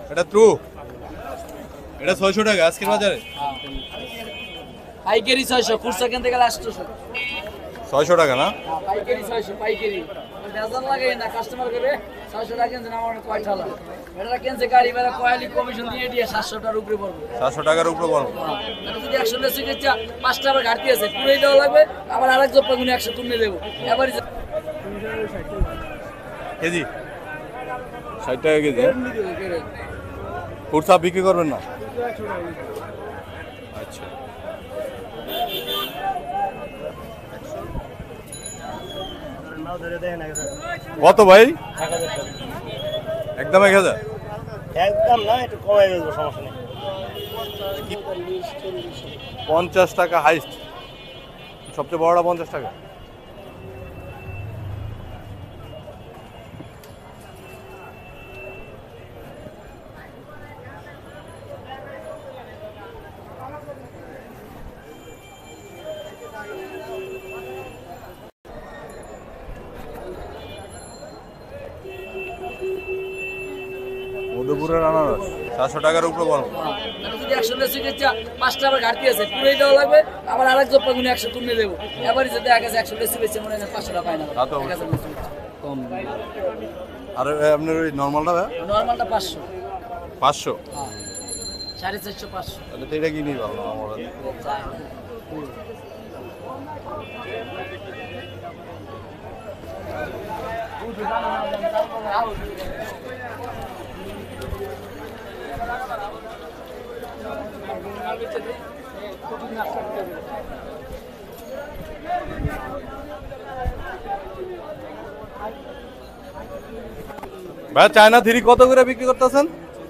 এটা ট্রু। এটা 600 টাকা আজকের বাজারে। পাইকারি 600, খুচরা কিনতে গেলে 800। 600 টাকা না? পাইকারি 600, পাইকারি। বেজার লাগে না কাস্টমার করে 600 টাকা কিনছে না আমার কয় ঠালা। এটা কিনছে গাড়ি ভাড়া কয়ালি কমিশন দিয়ে 700 টাকার উপরে পড়বে। 700 টাকার উপরে পড়বে। এটা যদি 100 লেসে কিনছে 5 টাকা ঘাটতি আছে, পুরোই দেওয়া লাগবে। আবার আরেক জপ্পা গুনে 100 তুমি দেবো। এবারে কেজি 60 টাকা কেজি। খুচরা বিক্রি করবেন না? আচ্ছা, কত ভাই? একদম 1000। একদম না, একটু কমাই দেবো, সমস্যা নেই। 50 টাকা হাইস্ট, সবচেয়ে বড়টা 50 টাকা। মধুপুরের আনারস 700 টাকার উপরে পড়বে। যদি 100 লেসে কিনছে 5 টাকা ঘাটতি আছে, পুরোই দেওয়া লাগবে। আবার আরেক জপ্পা গুনে 100 তুমি দেবো। এবারে যদি আগে 100 লেসে বেচে মনে হয় 500 টাকা পায় না। কম। আর আপনার ওই নর্মালটা ভাই? নরমালটা 500। 500? 450, 500। তাহলে তো এটা কি নিয়ে ভালো আমার। ভাই চায়না থ্রি কত করে বিক্রি করতেছেন?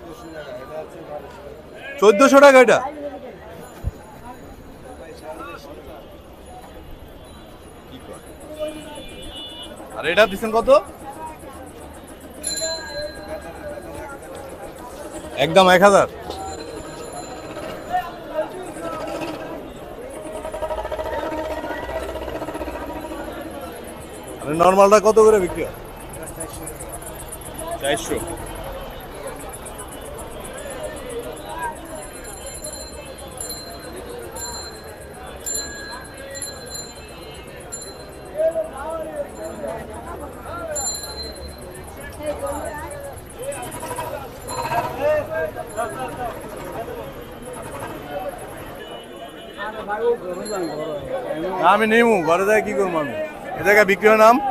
1400 টাকা এটা। আর এটা দিচ্ছেন কত? একদম 1000। আর নর্মালটা কত করে বিক্রি হয়? 400। আমি নিমু ঘরে যাই কি করবো আমি? এ জায়গায় বিক্রি হয় নাম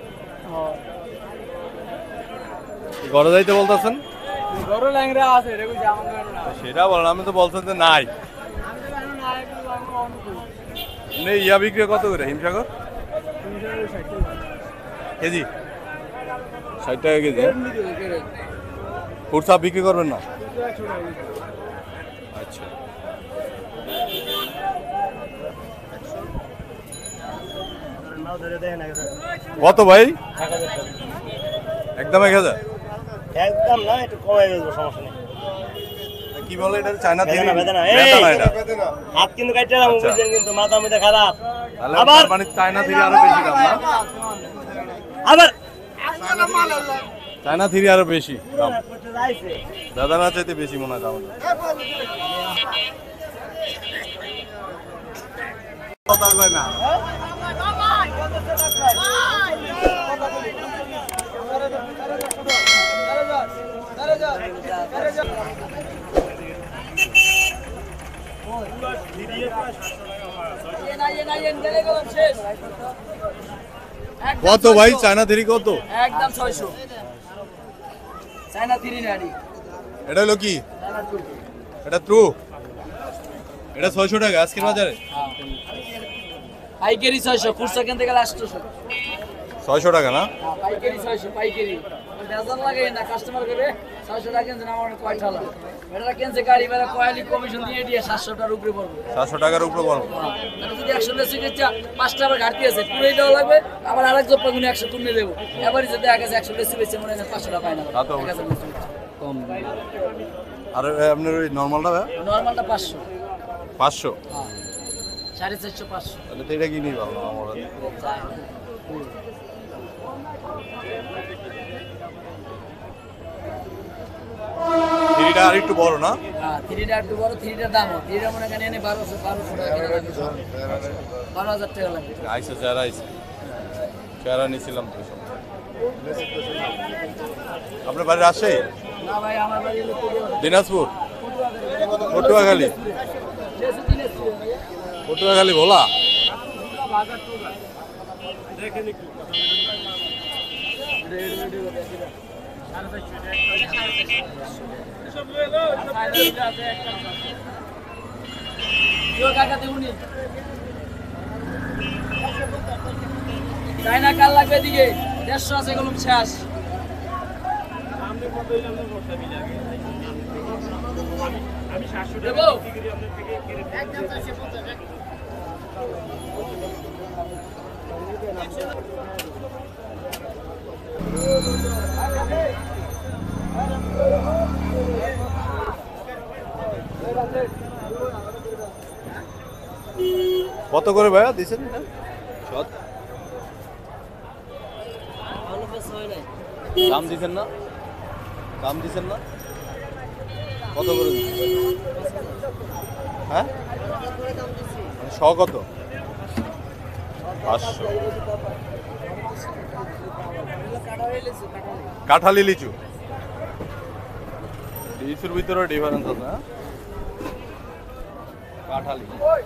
ঘরে যাইতে বলতেছেন? সেটা বলেন, আমি তো বলছেন যে নাই। ইয়া বিক্রি কত করে হিমসাগর? কেজি 60 টাকা কেজি। খুচরা বিক্রি করবেন না? আচ্ছা, কত ভাই? একদম 1000। একদম না, একটু কমাই দেবো, সমস্যা নেই। কি বলে এটা? China three? বেদানা, বেদানা এটা। হাত কিন্তু কাটতে গেলাম, বুঝছেন, কিন্তু মাথা মধ্যে খারাপ। আবার মানে চায়না থ্রি আরো বেশি দাম না? আবার চায়না থ্রি আরো বেশি দাম, বেদানা চাইতে বেশি মনে হয় দাম। না কত ভাই চায়না থ্রি কত? একদম 600। চায়না থ্রি নাড়ি। এটা হলো কি? এটা ট্রু। এটা 600 টাকা আজকের বাজারে। পাইকারি 600, খুচরা কিনতে গেলে 800। 600 টাকা না? পাইকারি 600, পাইকারি। বেজার লাগে না কাস্টমার করে 600 টাকা কিনছে না আমার কয় ঠালা। এটা কিনছে গাড়ি ভাড়া কয়ালি কমিশন দিয়ে 700 টাকার উপরে পড়বে। 700 টাকার উপরে পড়বে। এটা যদি 100 লেসে কিনছে 5 টাকা ঘাটতি আছে, পুরোই দেওয়া লাগবে। আবার আরেক জপ্পা গুনে 100 তুমি দেবো। এবারে যদি আগে 100 লেসে বেচে মনে হয় 500 টাকা পায় না। কম। আর আপনার ওই নর্মালটা ভাই? নরমালটা 500। 500? 450, 500। তাহলে তো এটা কি নিয়ে ভালো আমার। থ্রিটা আর একটু বড় না? হ্যাঁ, থ্রিটা একটু বড়, থ্রিটার দামও থ্রিটা মনে করেন এনে 1200 টাকা কেনা লাগবে, 12,000 টাকা লাগবে। আইসে চেহারা আইসে চেহারা নিয়েছিলাম তো সব। আপনার বাড়ি রাজশাহী? না ভাই, আমার বাড়ি হলো দিনাজপুর, পটুয়াখালী। পটুয়াখালী ভোলা। চাইনা কাল লাগবে এদিকে 150 আছে কলম শেষ। দেবো? কত করে ভাইয়া দিচ্ছেন? দাম দিচ্ছেন না? দাম দিচ্ছেন না? কত করে দিচ্ছেন? হ্যাঁ, শ কত? 500। কাঁঠালি লিচু, লিচুর ভিতরে ডিফারেন্স আছে। হ্যাঁ, কাঁঠালি।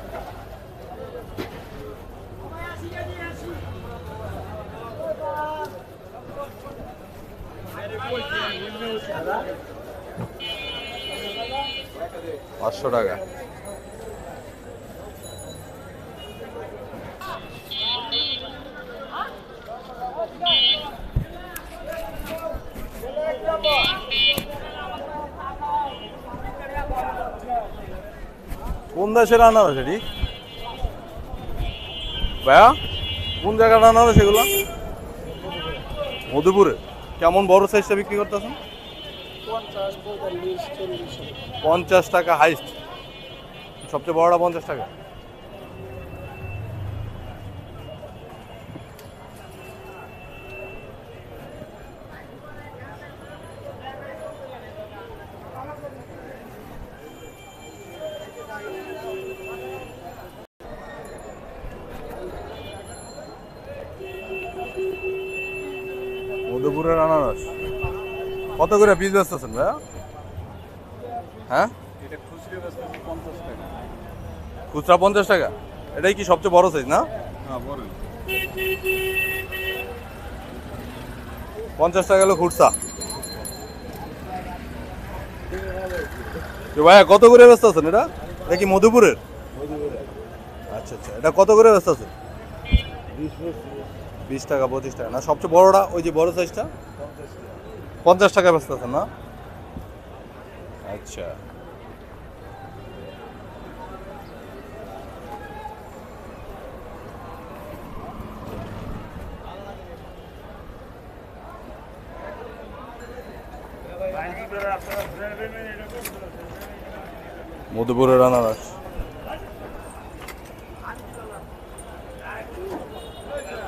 $500। কোন দেশের আনারস এটি ভাইয়া? কোন জায়গার আনারস এগুলো? মধুপুরে। কেমন বড় সাইজটা বিক্রি করতেছেন? 50 টাকা হাইস্ট। সবচেয়ে বড়টা 50 টাকা। মধুপুরের আনারস কত করে পিস বেচতেছেন ভাইয়া? হ্যাঁ, খুচরা 50 টাকা। এটাই কি সবচেয়ে বড় সাইজ না? 50 টাকা হলো খুচরা। ভাইয়া কত করে বেচতেছেন এটা? এটা কি মধুপুরের? আচ্ছা আচ্ছা, এটা কত করে বেচতেছেন? 20 টাকা 25 টাকা না? সবচেয়ে বড়টা ওই যে বড় সাইজটা 50 টাকা বেচতেছেন না? আচ্ছা, মধুপুরের আনারস।